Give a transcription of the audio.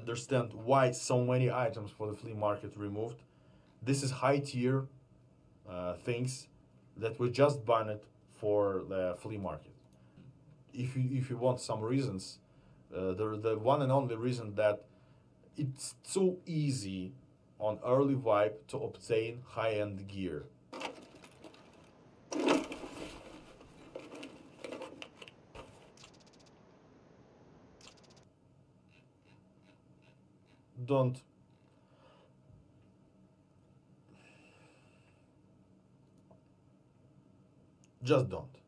understand why so many items for the flea market removed. This is high tier things that were just banned for the flea market. If you want some reasons, the one and only reason that it's so easy on early vibe to obtain high-end gear. Don't just don't.